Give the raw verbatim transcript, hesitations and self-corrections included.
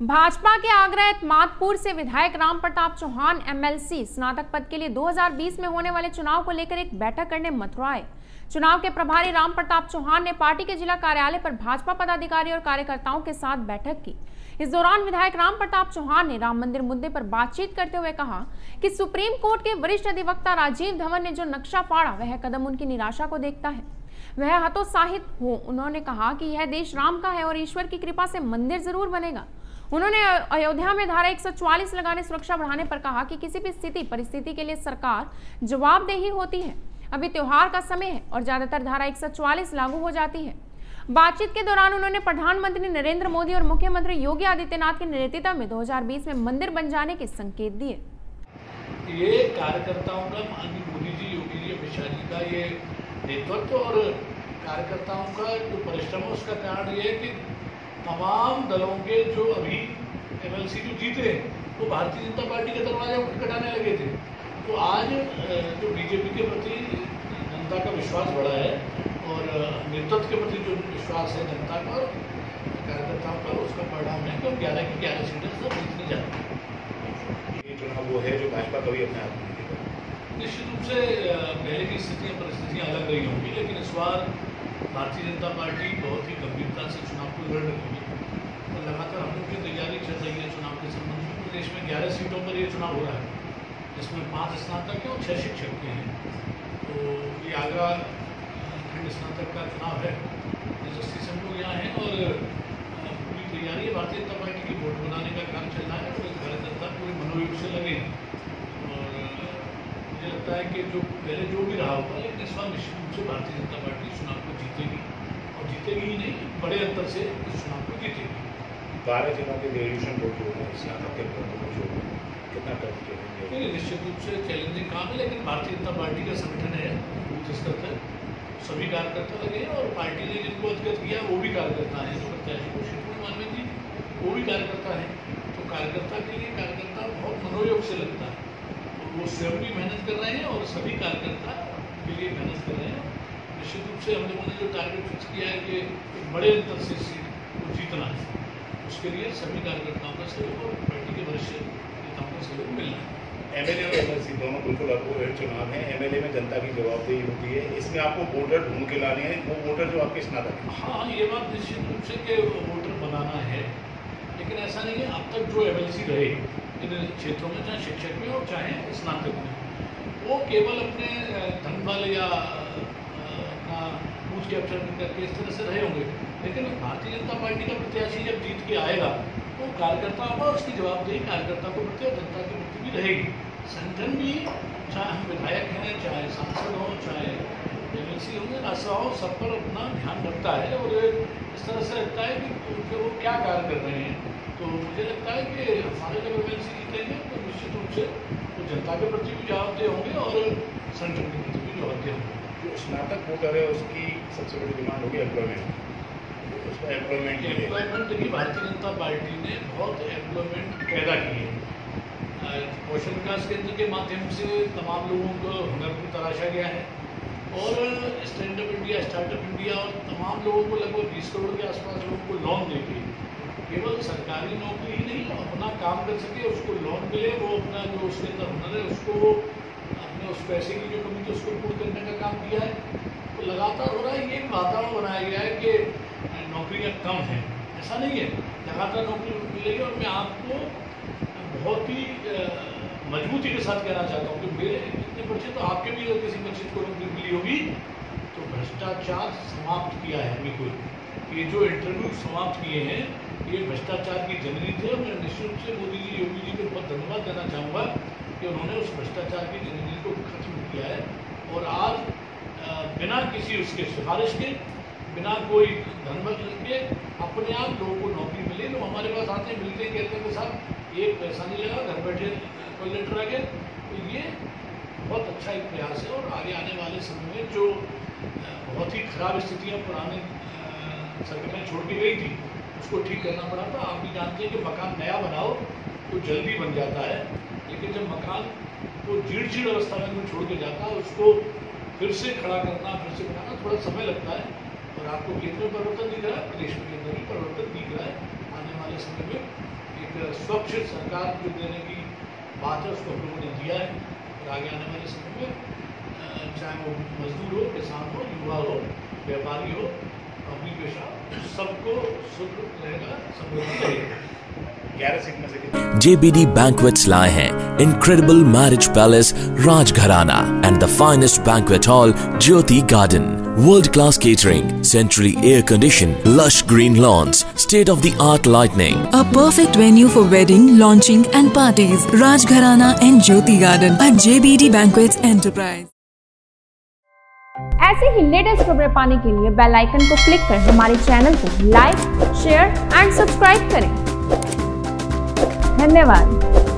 भाजपा के आग्रह मातपुर से विधायक राम प्रताप चौहान एमएलसी स्नातक पद के लिए दो हज़ार बीस में होने वाले चुनाव को लेकर एक बैठक करने मथुरा आए। चुनाव के प्रभारी राम प्रताप चौहान ने पार्टी के जिला कार्यालय पर भाजपा पदाधिकारी और कार्यकर्ताओं के साथ बैठक की। इस दौरान विधायक राम प्रताप चौहान ने राम मंदिर मुद्दे पर बातचीत करते हुए कहा कि सुप्रीम कोर्ट के वरिष्ठ अधिवक्ता राजीव धवन ने जो नक्शा फाड़ा वह कदम उनकी निराशा को देखता है, वह हतोत्साहित हो। उन्होंने कहा कि यह देश राम का है और ईश्वर की कृपा से मंदिर जरूर बनेगा। उन्होंने अयोध्या में धारा एक सौ चौवालीस लगाने सुरक्षा बढ़ाने पर कहा कि किसी भी स्थिति परिस्थिति के लिए सरकार जवाबदेही होती है। अभी त्योहार का समय है और ज्यादातर धारा एक सौ चौवालीस लागू हो जाती है। बातचीत के दौरान उन्होंने प्रधानमंत्री नरेंद्र मोदी और मुख्यमंत्री योगी आदित्यनाथ के नेतृत्व में दो हज़ार बीस में मंदिर बन जाने के संकेत दिए। ये कार्यकर्ताओं का, माननीय मोदी जी, योगी जी, अमित शाह जी का ये नेतृत्व और कार्यकर्ताओं का जो परिश्रम है उसका कारण ये है कि तमाम दलों के जो अभी एमएलसी जो जीते हैं वो भारतीय जनता पार्टी के दरवाजा खटखटाने लगे थे। तो आज जो बीजेपी के प्रति जनता का विश्वास बढ़ा है और नेतृत्व के प्रति जो विश्वास है जनता का और कार्यकर्ताओं का, उसका परिणाम है कि हम ग्यारह की ग्यारह सीटें सब जीतने जाते हैं। ये चुनाव वो है जो भाजपा कभी अपने हाथ में नहीं लेगा। निश्चित रूप से पहले की स्थितियाँ परिस्थितियाँ अलग रही होंगी, लेकिन इस बार भारतीय जनता पार्टी बहुत ही गंभीरता से चुनाव को लड़ रही है और लगातार हम लोग की तैयारी चल रही है चुनाव के संबंध में। प्रदेश में ग्यारह सीटों पर ये चुनाव हो रहा है, जिसमें पाँच स्नातक के और छः शिक्षक के हैं। तो ये आगरा खंड स्नातक का चुनाव है, जस्टिस हम लोग यहाँ हैं और पूरी तैयारी है। भारतीय जनता पार्टी की वोट बनाने का काम चल रहा है और कार्यकर्ता पूरे मनोयोग से लगे हैं और मुझे लगता है कि जो पहले जो भी रहा होगा, लेकिन इस बार निश्चित रूप से भारतीय जनता पार्टी चुनाव को जीतेगी और जीतेगी ही नहीं, बड़े अंतर से इस चुनाव को जीतेगी। बारह जिलों के ग्रेजुएशन बोर्ड जो है स्नातक के बोर्ड को जो कितना टफ चैलेंज है? निश्चित रूप से चैलेंजिंग काम है, लेकिन भारतीय जनता पार्टी का संगठन है बूथ स्तर तक, सभी कार्यकर्ता लगे हैं और पार्टी ने जिनको अवगत किया वो भी कार्यकर्ता हैं, जो प्रत्याशी घोषित हुए मानवीय जी वो भी कार्यकर्ता हैं। तो कार्यकर्ता के लिए कार्यकर्ता बहुत मनोयोग से लगता है और वो स्वयं भी मेहनत कर रहे हैं और सभी कार्यकर्ता के लिए मेहनत कर रहे हैं। निश्चित रूप से हम लोगों ने जो टारगेट फिक्स किया है कि बड़े अंतर से सीट को जीतना है, उसके लिए सभी कार्यकर्ताओं का सहयोग और पार्टी के वरिष्ठ नेताओं का सहयोग मिलना है। एमएलए और एमएलसी दोनों बिल्कुल अपोजिट चुनाव हैं। एमएलए में जनता की जवाबदेही होती है, इसमें आपको वोटर ढूंढ के लाने हैं, वो वोटर जो आपके स्नातक हैं। हाँ, ये बात निश्चित रूप से कि वोटर बनाना है, लेकिन ऐसा नहीं है। अब तक जो एमएलसी रहे इन क्षेत्रों में, चाहे शिक्षक में और चाहे स्नातक में, वो केवल अपने धन बल या अपना बूथ कैप्चर करके इस तरह से रहे होंगे, लेकिन भारतीय जनता पार्टी का प्रत्याशी जब जीत के आएगा तो कार्यकर्ता होगा, उसकी जवाबदेही कार्यकर्ता को प्रति और जनता के प्रति भी रहेगी। संगठन भी, चाहे हम विधायक हैं, चाहे सांसद हों, चाहे एमएलसी होंगे, ऐसा हो, सब पर अपना ध्यान रखता है और इस तरह से रखता है कि वो क्या कार्य कर रहे हैं। तो मुझे लगता है कि हमारे जब एमएलसी जीतेंगे तो निश्चित रूप से वो जनता के प्रति भी जवाबदेह होंगे और संगठन के प्रति भी जवाबदेह होंगे। जो स्नातक वोटर है उसकी सबसे बड़ी डिमांड होगी एम्प्लॉयमेंट। उसका एम्प्लॉयमेंट एम्प्लॉयमेंट देखिए, भारतीय जनता पार्टी ने बहुत एम्प्लॉयमेंट पैदा की है। कौशल विकास केंद्र के माध्यम से तमाम लोगों को हुनर को तराशा गया है और स्टैंडअप इंडिया, स्टार्टअप इंडिया और तमाम लोगों को लगभग बीस करोड़ के आसपास लोगों को लोन देके केवल सरकारी नौकरी ही नहीं, अपना काम कर सके, उसको लोन मिले, वो अपना जो उसके अंदर हुनर है उसको अपने उस पैसे की जो कमी थी उसको पूर्ण करने का काम किया है। तो लगातार हो रहा है। ये वातावरण बनाया गया है कि नौकरियाँ कम हैं, ऐसा नहीं है, लगातार नौकरी मिलेगी। और मैं आपको बहुत ही मजबूती के साथ कहना चाहता हूँ कि मेरे जितने बच्चे, तो आपके भी अगर किसी बच्चे को नौकरी मिली होगी तो भ्रष्टाचार समाप्त किया है बिल्कुल। ये जो इंटरव्यू समाप्त किए हैं ये भ्रष्टाचार की जननी थे और मैं निश्चित रूप से मोदी जी, योगी जी को बहुत धन्यवाद देना चाहूँगा कि उन्होंने उस भ्रष्टाचार की जननी को खत्म किया है और आज बिना किसी उसके सिफारिश के, बिना कोई धनबल के अपने आप लोगों को नौकरी मिले। लोग हमारे पास आते हैं, मिलते हैं, कहते हैं कि साहब एक पैसा नहीं लगा, घर बैठे कोई लेटर आ गया। तो ये बहुत अच्छा एक प्रयास है और आगे आने वाले समय में जो बहुत ही खराब स्थितियाँ पुराने सरकारें छोड़ के गई थी उसको ठीक करना पड़ा था। आप भी जानते हैं कि मकान नया बनाओ तो जल्दी बन जाता है, लेकिन जब मकान को जीर्ण शीर्ण अवस्था में कोई छोड़ के जाता है उसको फिर से खड़ा करना, फिर से बनाना थोड़ा समय लगता है। और आपको केंद्र में परिवर्तन दिख रहा है, प्रदेश में केंद्र में परिवर्तन दिख रहा है। आने वाले वाले समय में एक स्वच्छ सरकार जो देने की बात है उसको हम लोगों ने दिया है। और आगे आने वाले समय में चाहे वो मजदूर हो, किसान हो, युवा हो, व्यापारी हो, नौकरी पेशा, सबको सुख रहेगा, समृद्धि रहेगा। J B D Banquets लाए हैं Incredible Marriage Palace Rajgharana and the finest banquet hall Jyoti Garden. World-class catering, centrally air-conditioned, lush green lawns, state-of-the-art lighting. A perfect venue for wedding, launching and parties. Rajgharana and Jyoti Garden at J B D Banquets Enterprise. ऐसे ही latest खबरें पाने के लिए bell icon को click कर हमारे channel को like, share and subscribe करें। धन्यवाद।